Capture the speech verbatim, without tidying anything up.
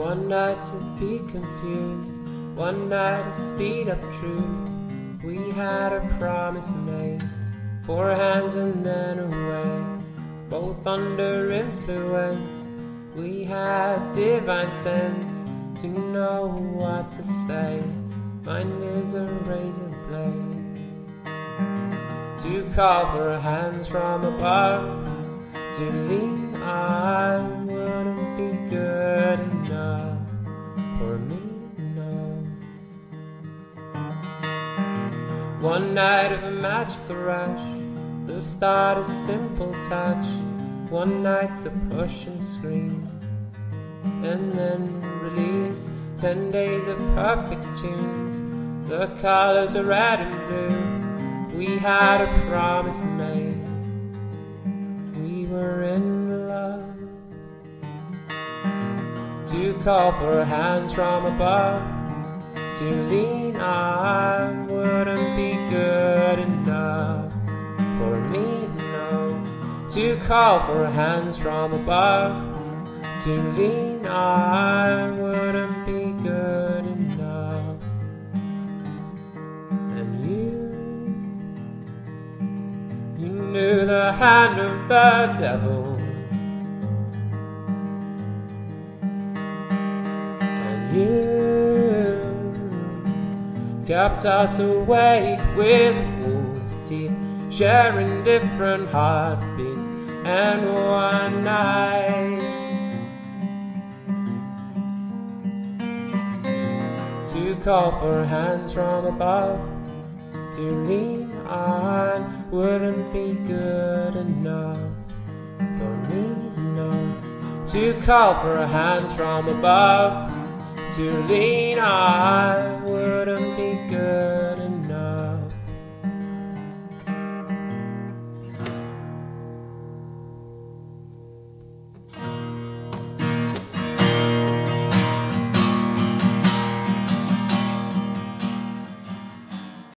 One night to be confused, one night to speed up truth. We had a promise made, four hands and then away. Both under influence, we had divine sense to know what to say. Mine is a razor blade, to call for hands from above, to lean on wouldn't be good enough for me, no. One night of a magical rush, the start a simple touch. One night to push and scream, and then release. Ten days of perfect tunes, the colors are red and blue. We had a promise made, we were in love. To call for hands from above, to lean on wouldn't be good enough for me, no. To call for hands from above, to lean on wouldn't be good enough. And you, you knew the hand of the devil, and you kept us awake with wolves' teeth, sharing different heartbeats. And one night to call for hands from above, to lean on wouldn't be good enough for me, no. To call for hands from above, to lean on